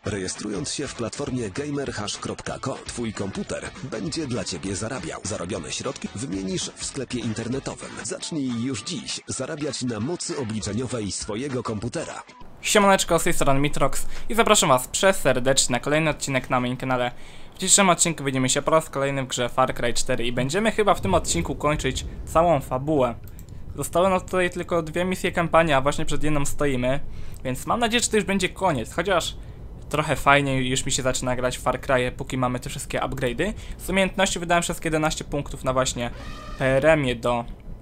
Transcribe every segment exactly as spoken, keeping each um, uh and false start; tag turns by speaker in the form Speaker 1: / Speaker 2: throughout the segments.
Speaker 1: Rejestrując się w platformie gamerhash kropka com, twój komputer będzie dla ciebie zarabiał. Zarobione środki wymienisz w sklepie internetowym. Zacznij już dziś zarabiać na mocy obliczeniowej swojego komputera.
Speaker 2: Siemaneczko, z tej strony Mitrox i zapraszam was przeserdecznie na kolejny odcinek na moim kanale. W dzisiejszym odcinku widzimy się po raz kolejny w grze Far Cry cztery i będziemy chyba w tym odcinku kończyć całą fabułę. Zostały nam tutaj tylko dwie misje kampanii, a właśnie przed jedną stoimy, więc mam nadzieję, że to już będzie koniec, chociaż trochę fajnie już mi się zaczyna grać w Far Cry, póki mamy te wszystkie upgrade'y. Z umiejętności wydałem wszystkie jedenaście punktów na właśnie premię do...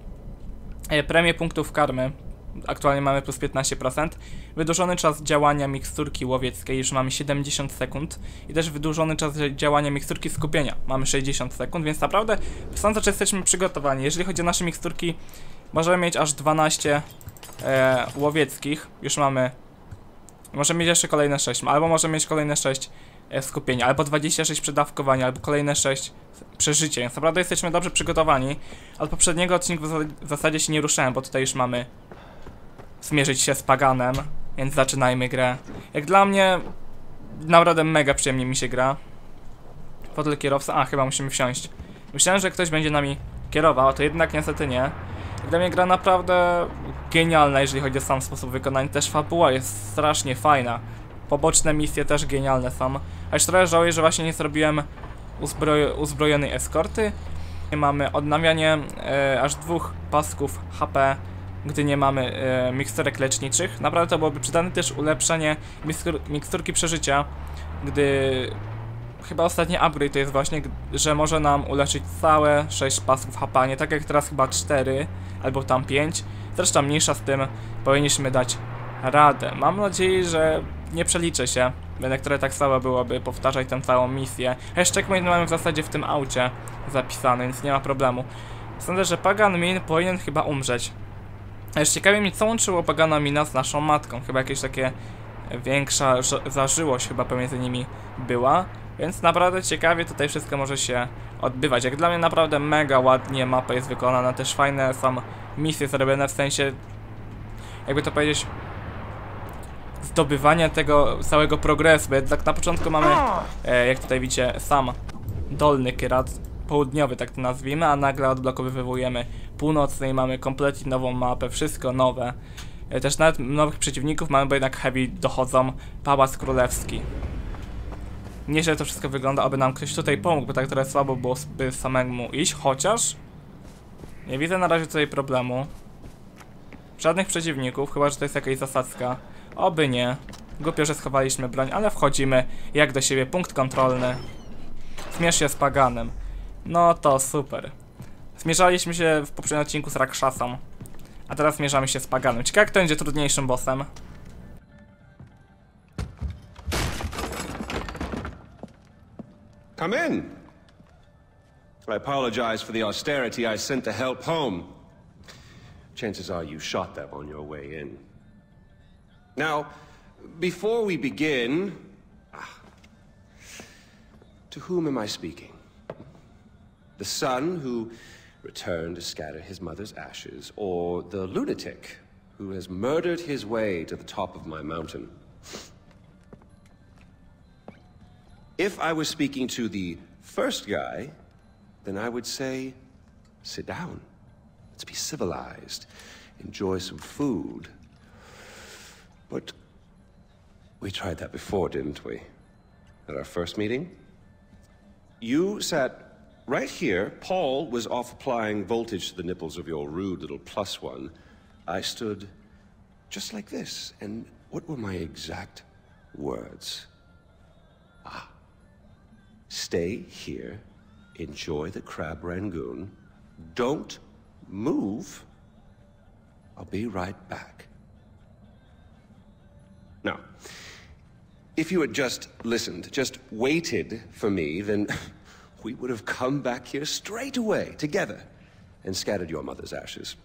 Speaker 2: E, premię punktów karmy. Aktualnie mamy plus piętnaście procent. Wydłużony czas działania miksturki łowieckiej, już mamy siedemdziesiąt sekund. I też wydłużony czas działania miksturki skupienia, mamy sześćdziesiąt sekund, więc naprawdę sądzę, że jesteśmy przygotowani. Jeżeli chodzi o nasze miksturki, możemy mieć aż dwanaście e, łowieckich. Już mamy... Możemy mieć jeszcze kolejne sześć, albo możemy mieć kolejne sześć e, skupienia, albo dwadzieścia sześć przedawkowania, albo kolejne sześć przeżycia, więc naprawdę jesteśmy dobrze przygotowani. Od poprzedniego odcinku w zasadzie się nie ruszałem, bo tutaj już mamy zmierzyć się z Paganem, więc zaczynajmy grę. Jak dla mnie, naprawdę mega przyjemnie mi się gra. Fotel kierowca, a chyba musimy wsiąść. Myślałem, że ktoś będzie nami kierował, a to jednak niestety nie. Jak dla mnie gra naprawdę genialna, jeżeli chodzi o sam sposób wykonania. Też fabuła jest strasznie fajna. Poboczne misje też genialne są. A już trochę żałuję, że właśnie nie zrobiłem uzbroj uzbrojonej eskorty. Mamy odnawianie e, aż dwóch pasków H P, gdy nie mamy e, miksturek leczniczych. Naprawdę to byłoby przydane też ulepszenie mikstur miksturki przeżycia, gdy chyba ostatni upgrade to jest właśnie, że może nam uleczyć całe sześć pasków H P, nie tak jak teraz chyba cztery albo tam pięć. Zresztą mniejsza z tym, powinniśmy dać radę. Mam nadzieję, że nie przeliczę się, jednak trochę tak samo byłoby powtarzać tę całą misję. A jeszcze checkpoint mamy w zasadzie w tym aucie zapisany, więc nie ma problemu. Sądzę, że Pagan Min powinien chyba umrzeć. A jeszcze ciekawie mnie, co łączyło Pagana Mina z naszą matką. Chyba jakieś takie większa zażyłość chyba pomiędzy nimi była. Więc naprawdę ciekawie tutaj wszystko może się odbywać. Jak dla mnie naprawdę mega ładnie mapa jest wykonana. Też fajne są misje zrobione, w sensie, jakby to powiedzieć, zdobywania tego całego progresu. Bo tak na początku mamy, e, jak tutaj widzicie, sam dolny Kyrat, południowy tak to nazwijmy, a nagle odblokowywujemy północny i mamy kompletnie nową mapę, wszystko nowe. E, też nawet nowych przeciwników mamy, bo jednak heavy dochodzą. Pałac Królewski. Nieźle to wszystko wygląda, aby nam ktoś tutaj pomógł, bo tak trochę słabo było by samemu iść, chociaż nie widzę na razie tutaj problemu. Żadnych przeciwników, chyba że to jest jakaś zasadzka. Oby nie. Głupio, że schowaliśmy broń, ale wchodzimy jak do siebie, punkt kontrolny. Zmierz się z Paganem. No to super. Zmierzaliśmy się w poprzednim odcinku z Rakshasą, a teraz zmierzamy się z Paganem. Ciekawe, kto będzie trudniejszym bossem.
Speaker 3: Come in. I apologize for the austerity I sent to help home. Chances are you shot them on your way in. Now, before we begin... Ah, to whom am I speaking? The son who returned to scatter his mother's ashes, or the lunatic who has murdered his way to the top of my mountain? If I was speaking to the first guy, then I would say, sit down. Let's be civilized. Enjoy some food. But we tried that before, didn't we? At our first meeting? You sat right here. Paul was off applying voltage to the nipples of your rude little plus one. I stood just like this. And what were my exact words? Ah. Stay here, enjoy the crab rangoon, don't move, I'll be right back. Now, if you had just listened, just waited for me, then we would have come back here straight away, together, and scattered your mother's ashes.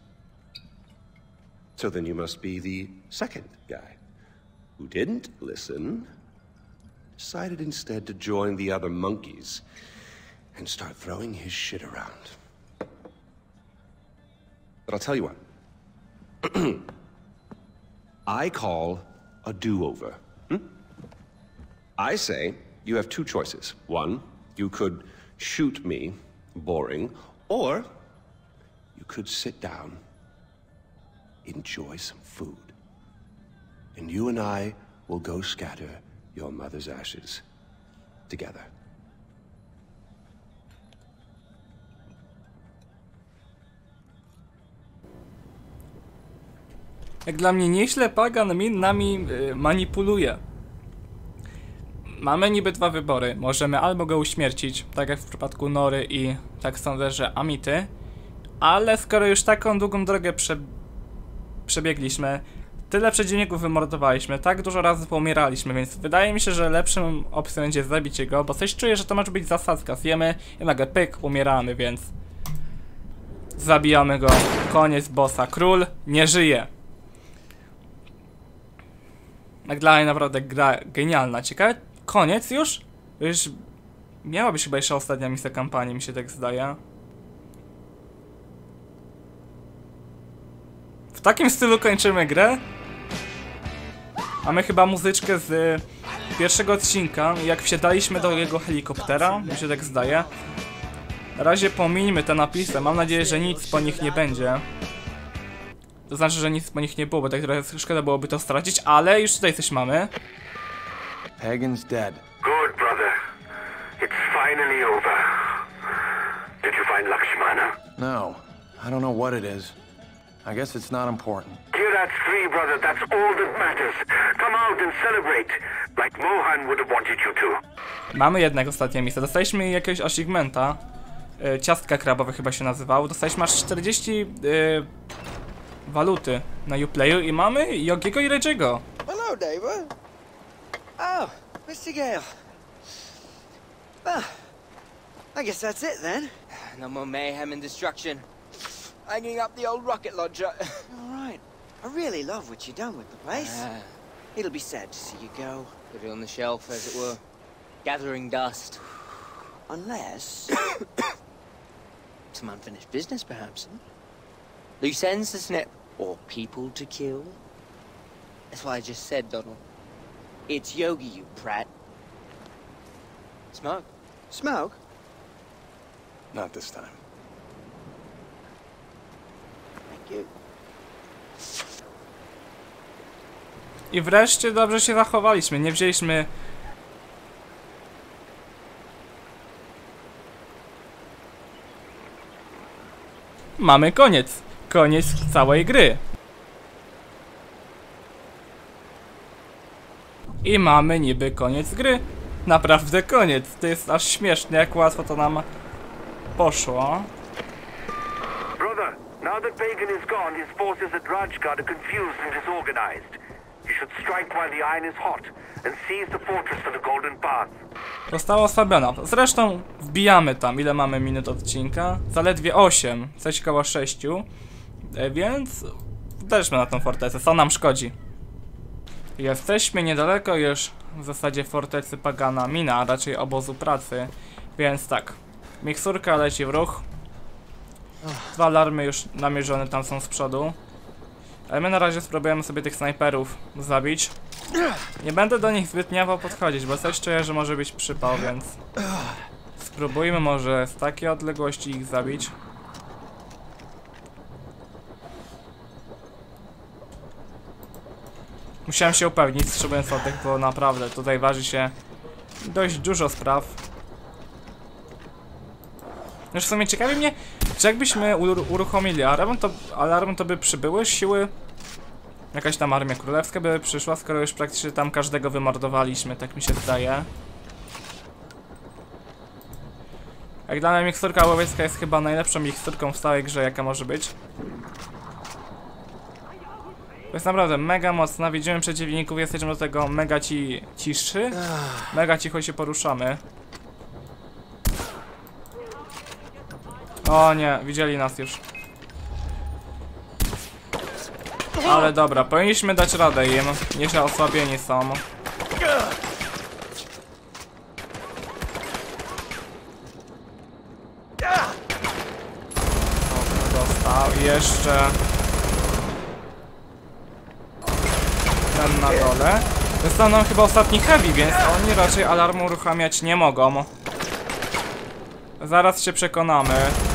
Speaker 3: So then you must be the second guy, who didn't listen, decided instead to join the other monkeys and start throwing his shit around. But I'll tell you what. I call a do-over. Hmm? I say you have two choices. One, you could shoot me, boring, or you could sit down, enjoy some food, and you and I will go scatter your mother's ashes together.
Speaker 2: Jak dla mnie nieźle Pagan Min nami yy, manipuluje. Mamy niby dwa wybory. Możemy albo go uśmiercić, tak jak w przypadku Nory i tak sądzę, że Amity. Ale skoro już taką długą drogę prze... przebiegliśmy, tyle przeciwników wymordowaliśmy, tak dużo razy poumieraliśmy, więc wydaje mi się, że lepszą opcją będzie zabić go, bo coś czuję, że to może być zasadzka. Zjemy i nagle pyk, umieramy, więc zabijamy go. Koniec bossa. Król nie żyje. Jak dla mnie naprawdę gra genialna. Ciekawe, koniec już? Już miała być chyba jeszcze ostatnia misja kampanii, mi się tak zdaje. W takim stylu kończymy grę. Mamy chyba muzyczkę z pierwszego odcinka, jak wsiadaliśmy do jego helikoptera, mi się tak zdaje. Na razie pomińmy te napisy, mam nadzieję, że nic po nich nie będzie. To znaczy, że nic po nich nie było, bo tak trochę szkoda byłoby to stracić, ale już tutaj coś mamy.
Speaker 4: Pagan's dead.
Speaker 5: Good, brother. It's finally over. Did you find Lakshmana?
Speaker 4: No, I don't know what it is. I guess it's not important.
Speaker 5: Kirat's free, brother. That's all that matters. Come out and celebrate, like Mohan would have wanted you to.
Speaker 2: Mamy jednak ostatnie miejsce. Dostaliśmy jakiegoś achievementa. Yy, ciastka krabowe chyba się nazywało. Dostaliśmy aż czterdzieści yy, waluty na Uplayu i mamy Yogiego i Regiego.
Speaker 6: Hello, neighbor. Oh, Mister Gale. Ah, I guess that's it then. No more mayhem and destruction. Hanging up the old rocket launcher. All right. I really love what you've done with the place. Uh, It'll be sad to see you go.
Speaker 7: Put it on the shelf, as it were. Gathering dust.
Speaker 6: Unless...
Speaker 7: Some unfinished business, perhaps. Hmm? Loose ends to snip. Or people to kill. That's what I just said, Donald.
Speaker 6: It's Yogi, you prat.
Speaker 7: Smoke?
Speaker 6: Smoke?
Speaker 4: Not this time.
Speaker 6: Thank you.
Speaker 2: I wreszcie dobrze się zachowaliśmy, nie wzięliśmy... Mamy koniec. Koniec całej gry. I mamy niby koniec gry. Naprawdę koniec. To jest aż śmieszne, jak łatwo to nam poszło.
Speaker 5: Brother, now that Pagan is gone, his forces at Rajgad are confused and disorganized. You should strike while the iron is hot and seize the fortress for the Golden Path.
Speaker 2: Została osłabiona. Zresztą wbijamy tam. Ile mamy minut odcinka? Zaledwie osiem. Coś koło sześciu. E, więc uderzmy na tą fortecę. Co nam szkodzi? Jesteśmy niedaleko już w zasadzie fortecy Pagana Mina, a raczej obozu pracy. Więc tak. Miksurka leci w ruch. Dwa alarmy już namierzone tam są z przodu. Ale my na razie spróbujemy sobie tych snajperów zabić. Nie będę do nich zbyt niawo podchodzić, bo coś czuję, że może być przypał, więc spróbujmy może z takiej odległości ich zabić. Musiałem się upewnić, wstrzymując oddech, bo naprawdę tutaj waży się dość dużo spraw. Już w sumie ciekawi mnie, czy jakbyśmy uruchomili alarm, to, alarm, to by przybyły siły, jakaś tam armia królewska by przyszła, skoro już praktycznie tam każdego wymordowaliśmy, tak mi się zdaje. Jak dla mnie miksturka łowiecka jest chyba najlepszą miksturką w całej grze, jaka może być. To jest naprawdę mega mocna, widzimy przeciwników, jesteśmy do tego mega ci ciszy, mega cicho się poruszamy. O nie, widzieli nas już. Ale dobra, powinniśmy dać radę im, nieźle osłabieni są. O, dostał, jeszcze ten na dole. Został nam chyba ostatni heavy, więc oni raczej alarmu uruchamiać nie mogą. Zaraz się przekonamy.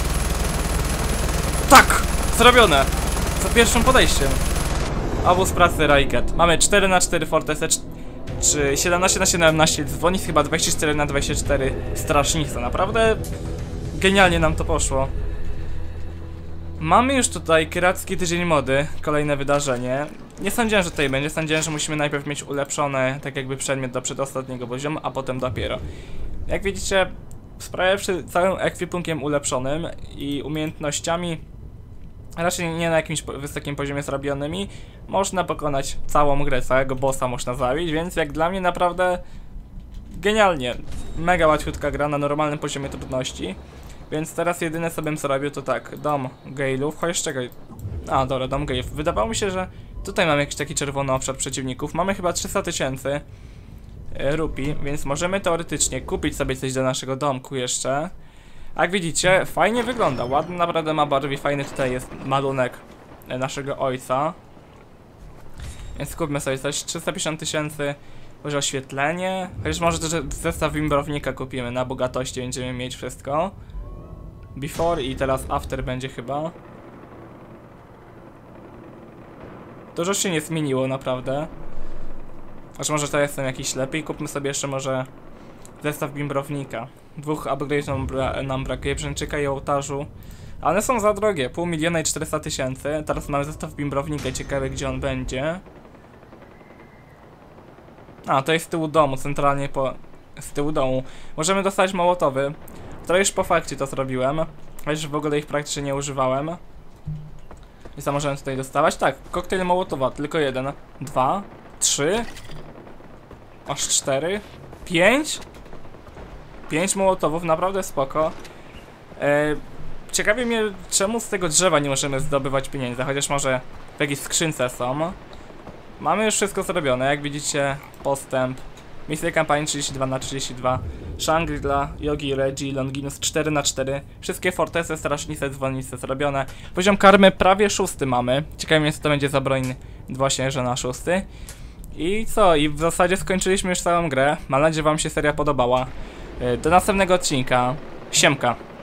Speaker 2: Tak! Zrobione! Za pierwszym podejściem. Obóz pracy Raiget. Mamy cztery na cztery Fortesę, czy siedemnaście na siedemnaście dzwonic, chyba dwadzieścia cztery na dwadzieścia cztery strażnica. Naprawdę genialnie nam to poszło. Mamy już tutaj Kiracki Tydzień Mody, kolejne wydarzenie. Nie sądziłem, że tutaj będzie, sądziłem, że musimy najpierw mieć ulepszony tak jakby przedmiot do przedostatniego poziomu, a potem dopiero. Jak widzicie, sprawiawszy całym ekwipunkiem ulepszonym i umiejętnościami raczej nie na jakimś wysokim poziomie zrobionymi, można pokonać całą grę, całego bossa można zabić, więc jak dla mnie naprawdę genialnie. Mega łatwiutka gra na normalnym poziomie trudności. Więc teraz jedyne co bym zrobił to tak, dom Gale'ów, chociaż czekaj. A dobra, dom Gale'ów. Wydawało mi się, że tutaj mamy jakiś taki czerwony obszar przeciwników. Mamy chyba trzysta tysięcy rupii, więc możemy teoretycznie kupić sobie coś do naszego domku jeszcze. Jak widzicie, fajnie wygląda, ładny naprawdę ma barwy, fajny tutaj jest malunek naszego ojca. Więc kupmy sobie coś, trzysta pięćdziesiąt tysięcy, może oświetlenie, chociaż może też zestaw wimbrownika kupimy, na bogatości będziemy mieć wszystko. Before i teraz after będzie chyba. Dużo się nie zmieniło naprawdę. Aż może to jestem jakiś lepiej, kupmy sobie jeszcze może zestaw bimbrownika. Dwóch upgrade'ów nam, bra nam brakuje, brzęczyka i ołtarzu. Ale one są za drogie, pół miliona i czterysta tysięcy. Teraz mamy zestaw bimbrownika, ciekawe gdzie on będzie. A, to jest z tyłu domu, centralnie po... z tyłu domu. Możemy dostać mołotowy. To już po fakcie to zrobiłem. Chociaż w ogóle ich praktycznie nie używałem. I co możemy tutaj dostawać? Tak, koktajl mołotowa, tylko jeden. Dwa, trzy, aż cztery, pięć. Pięć mołotowów, naprawdę spoko. E, ciekawi mnie, czemu z tego drzewa nie możemy zdobywać pieniędzy, chociaż może w jakiejś skrzynce są. Mamy już wszystko zrobione, jak widzicie, postęp. Misje kampanii trzydzieści dwa na trzydzieści dwa, Shangri-La, Yogi Regi, Longinus cztery na cztery, wszystkie fortece, strażnice, dzwonnice zrobione. Poziom karmy prawie szósty mamy. Ciekawe mnie, co to będzie za broń właśnie, że na szósty. I co? I w zasadzie skończyliśmy już całą grę. Mam nadzieję, że wam się seria podobała. Do następnego odcinka. Siemka.